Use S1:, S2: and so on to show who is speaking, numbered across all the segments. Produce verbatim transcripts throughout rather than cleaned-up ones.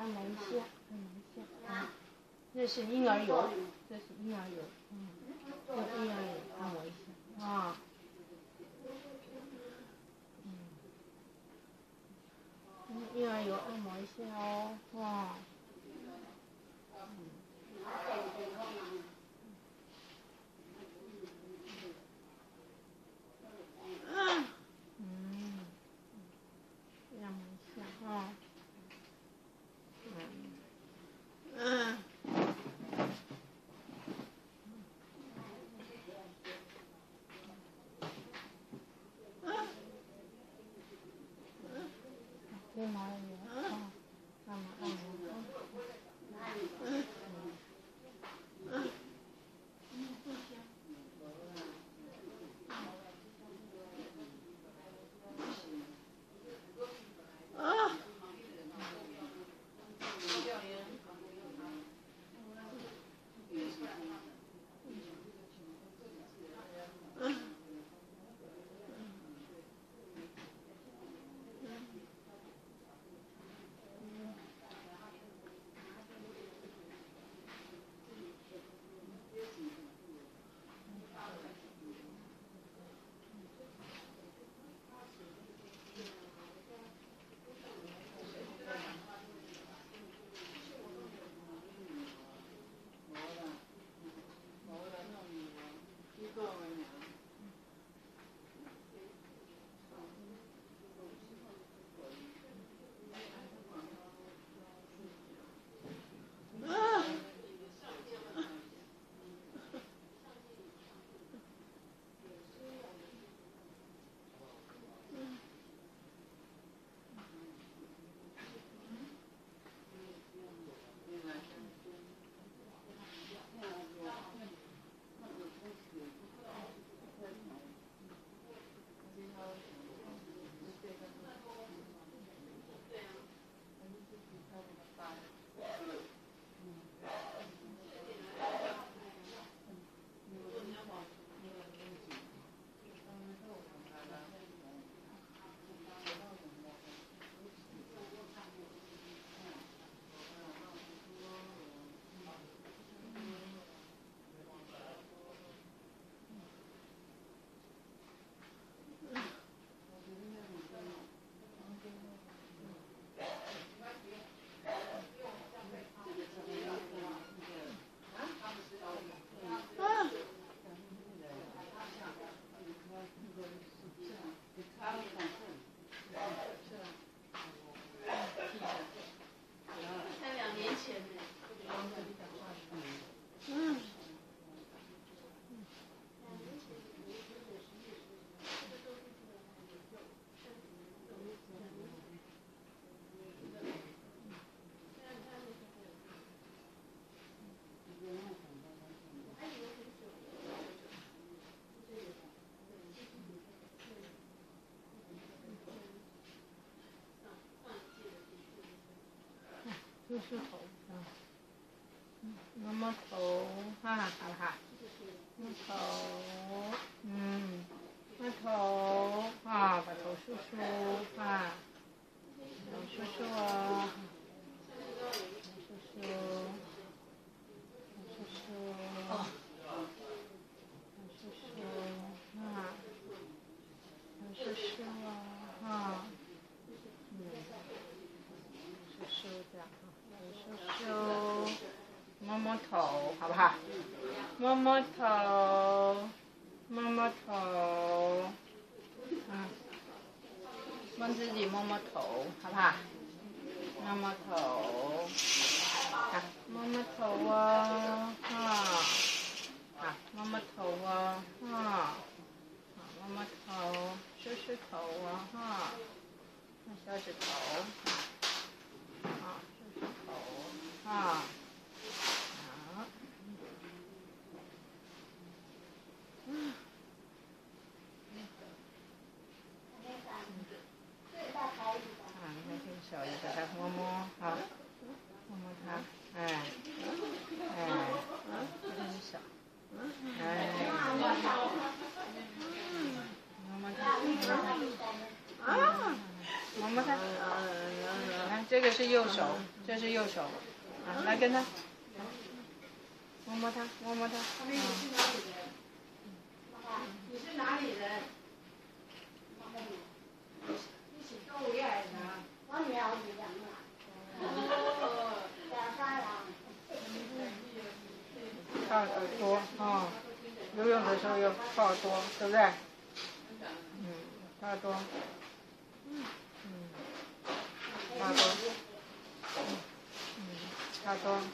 S1: 按摩一下，按摩一下啊。这是婴儿油，这是婴儿油，嗯，用婴儿油按摩一下啊。嗯，婴儿油按摩一下哦，哇。对吗？啊，按摩按摩。梳梳头啊，摸摸头哈，好不好？摸头，嗯，摸头啊，把头梳梳啊，头梳梳啊，梳梳，梳梳，哦，梳梳啊，梳梳啊，啊，嗯，梳梳这样。梳梳，摸摸头，好不好？摸摸头，摸摸头，嗯，帮自己摸摸头，好不好？摸摸头，好，摸摸头哦，啊，好，摸摸头哦，啊，好，摸摸头，梳梳头哦，哈，小指头，啊，梳梳头，啊。小姨给他摸摸，好，摸摸他，哎，哎，很小，哎，摸摸他，摸摸他，啊，摸摸他， 这个是右手，这是右手，啊，来跟他，摸摸他，摸摸他。嗯、你是哪里人？你是哪里人？你是动物园的？我了解人啦。哦，两三人。靠耳朵，哦，游泳的时候要靠耳朵，对不对？嗯，靠耳朵。嗯，靠耳朵。嗯，嗯，靠耳朵。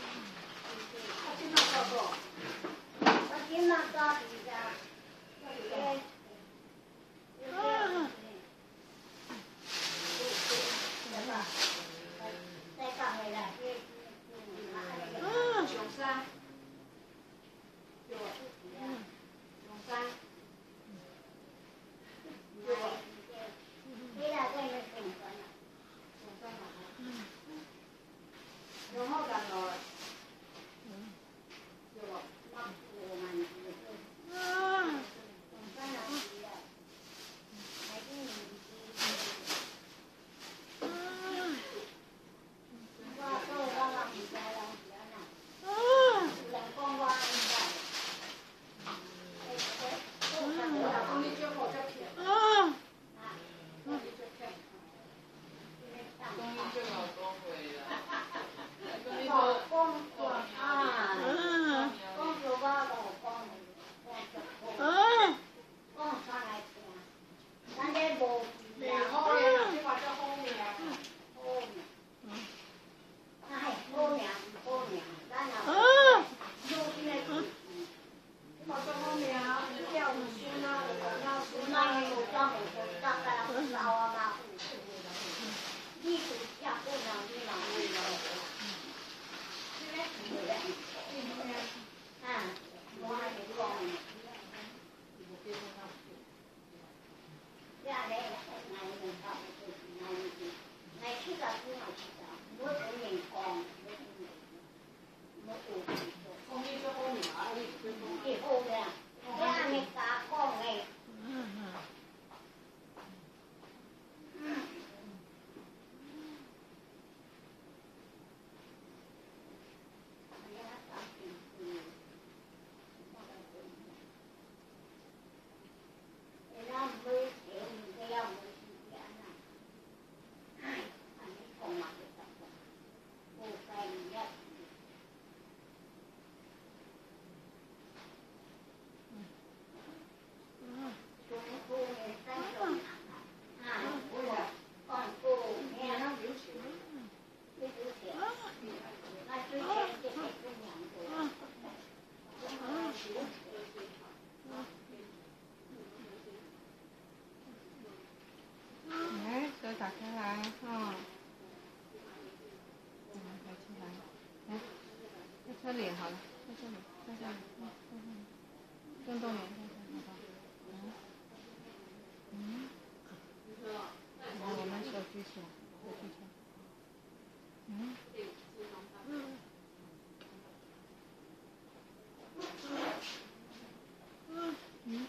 S1: 打开来，嗯，嗯，打出来，来，在这里好了，在这里，在这里，嗯，在这里，动动脸，在这里，好吧，嗯，嗯，来，我们手举起来，手举起来，嗯，嗯，嗯，嗯。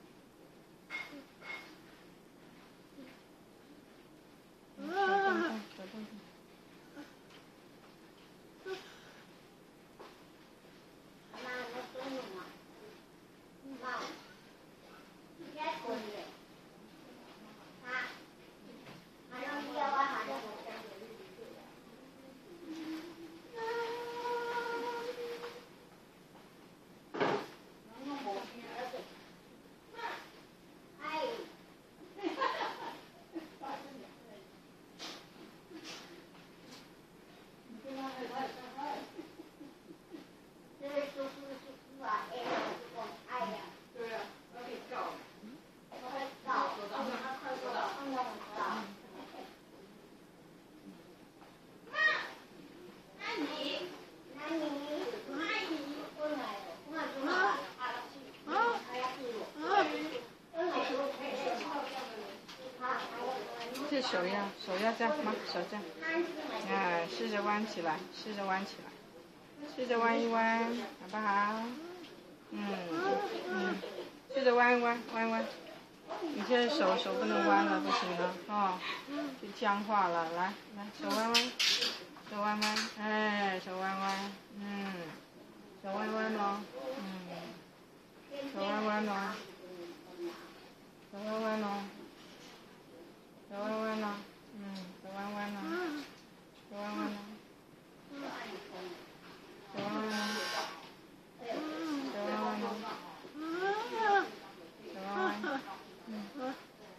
S1: 这手要手要这样吗？手这样，啊，试着弯起来，试着弯起来，试着弯一弯，好不好？嗯嗯，试着弯一弯，弯一弯， 你现在手手不能弯了，不行了，哦，就僵化了。来来，手弯弯，手弯弯，哎，手弯弯，嗯，手弯弯哦，嗯，手弯弯哦，手弯弯哦，手弯弯哦，嗯，手弯弯哦，手弯弯哦，手弯弯哦，手弯弯哦，手弯弯，嗯。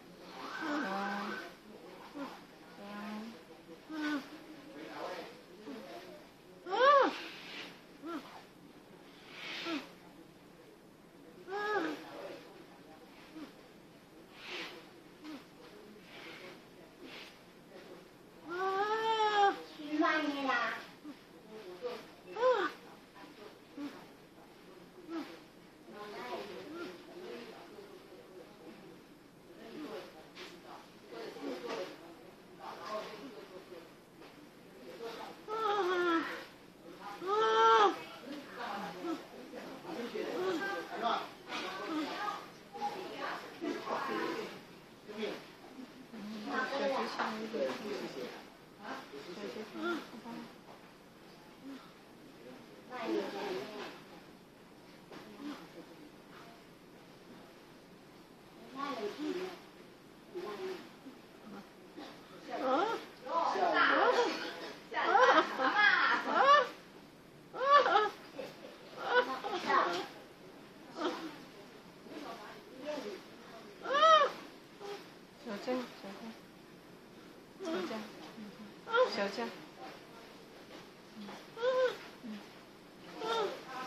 S1: 小将，小将，小将，嗯嗯嗯，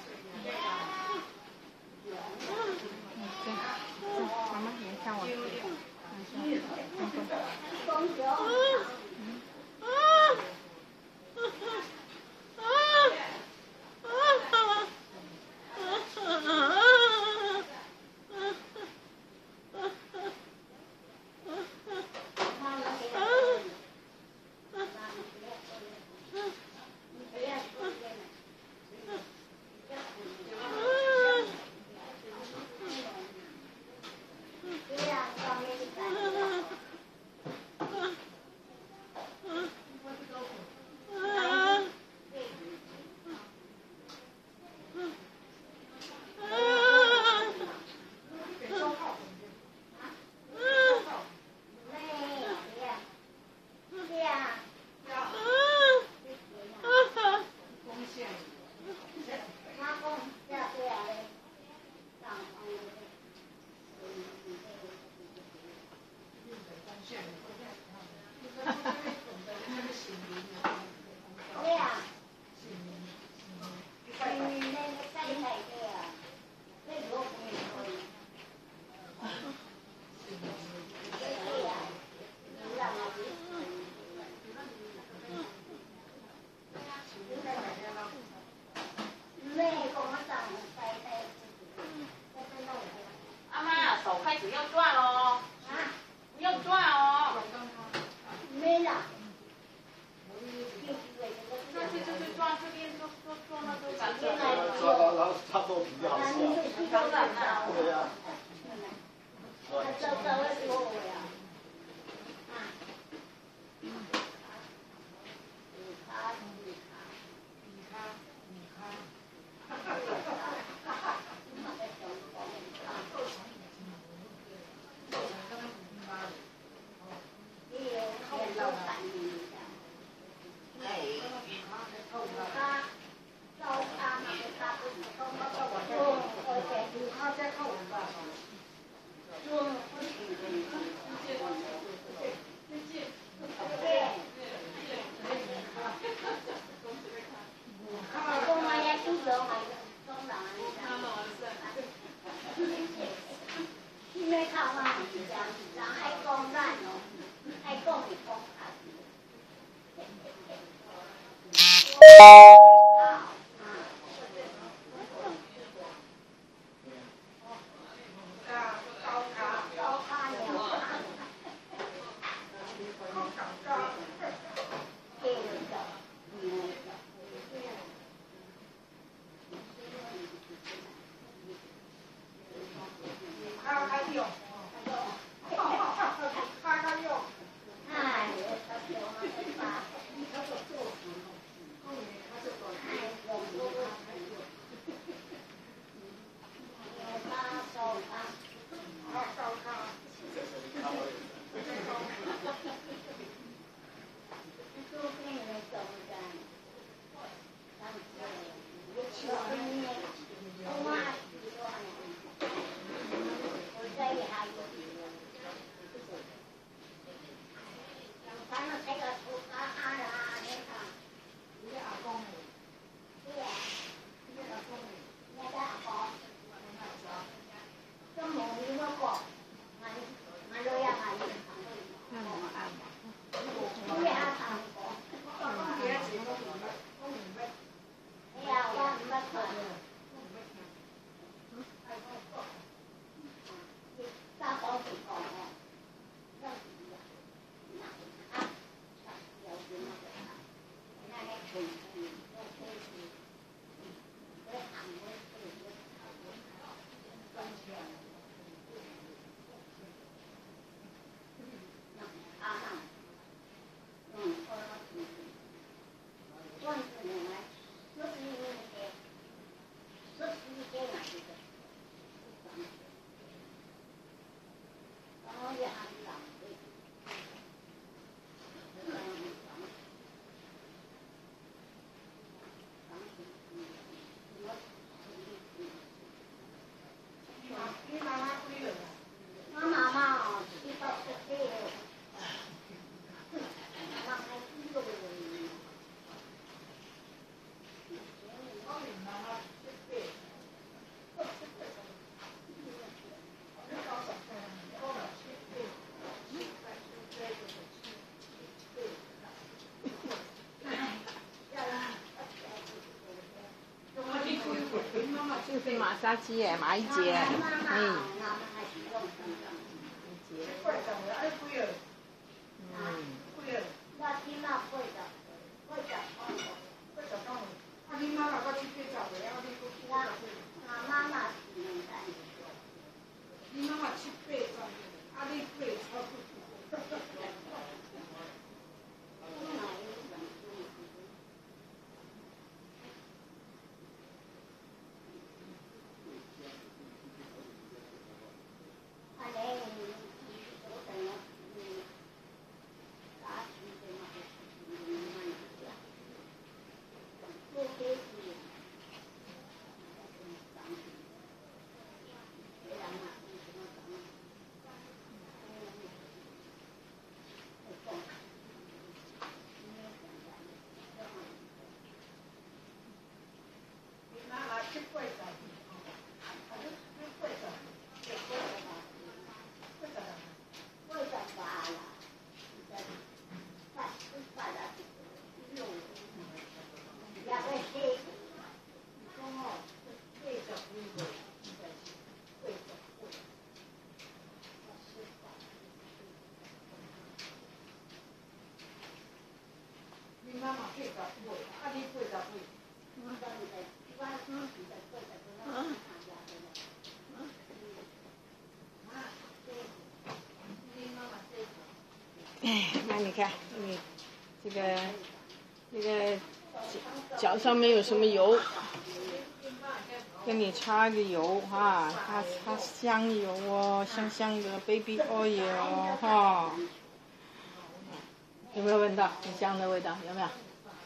S1: 对，对，妈妈你看我，嗯，看过，嗯。 是马杀鸡耶，马一节，嗯。哎，那你看，你这个这个脚上面有什么油？给你擦个油哈，擦擦香油哦，香香的 baby oil 哈。有没有闻到很香的味道？有没有？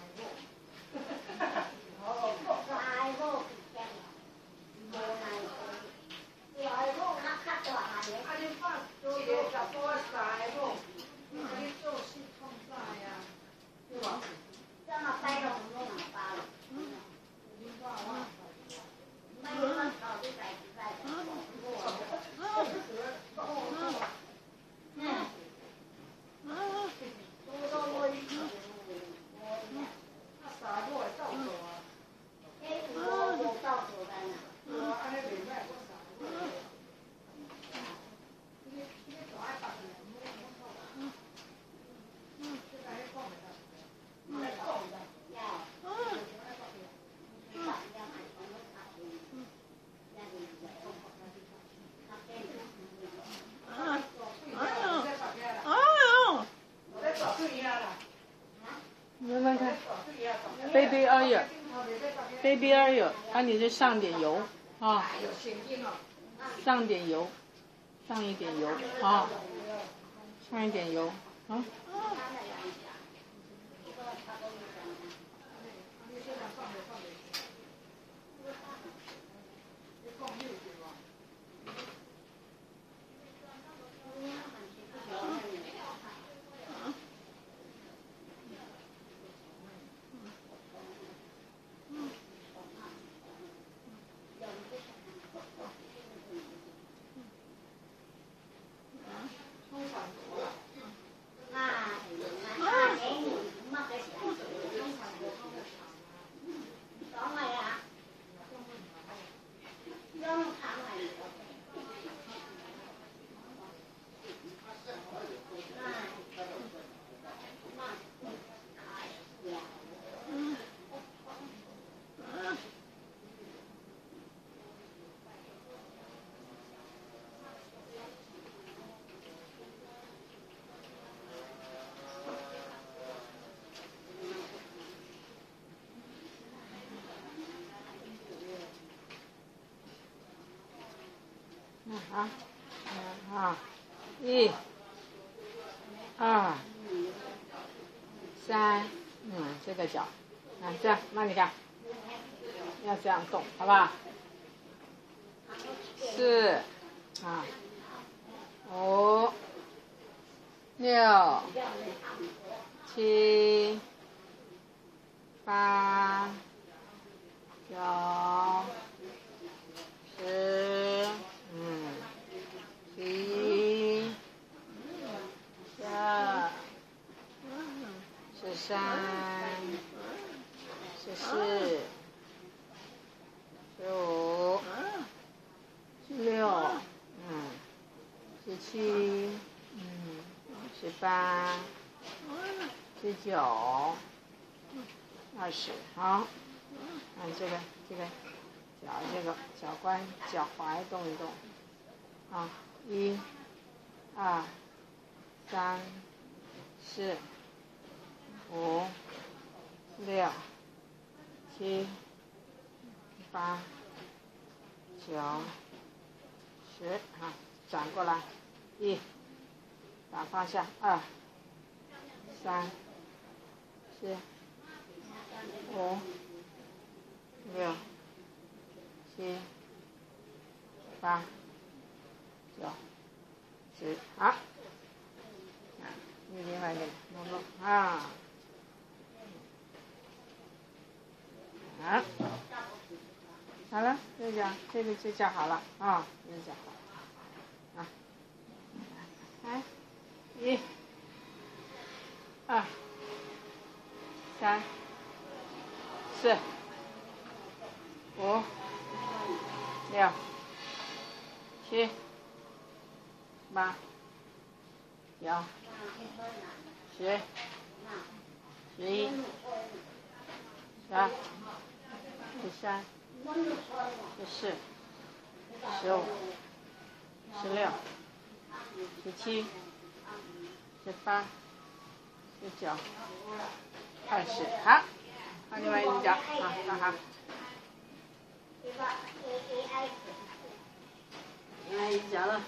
S1: 慢慢看 ，baby oil，baby oil， 把你这上点油啊，上点油，上一点油啊，上一点油啊。啊，啊，一、二、三，嗯，这个脚，啊，这样，那你看，要这样动，好不好？四，啊，五，六，七，八，九，十。嗯，十一、十二、十三、十四、十五、 六，嗯，十七，嗯，十八，十九，二十，好，看这个这个脚这个脚关脚踝动一动，啊，一，二，三，四，五，六，七，八，九，十，啊，转过来，一，打方向，二，三，四，五，六，七，八，九，十，好，啊，你另外一个弄弄啊，啊，好了，这脚这个这脚好了啊，这脚好，啊，来，一，二，三，四，五，六，七，八，九，十，十一，十二，十三，十四，十五，十六，十七，十八，十九，二十，好，好，另外一只脚，好，那好。另外一只脚了。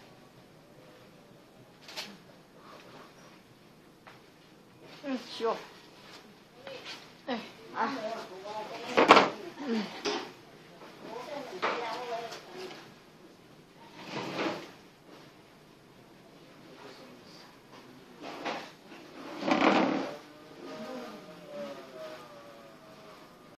S1: 嗯，行。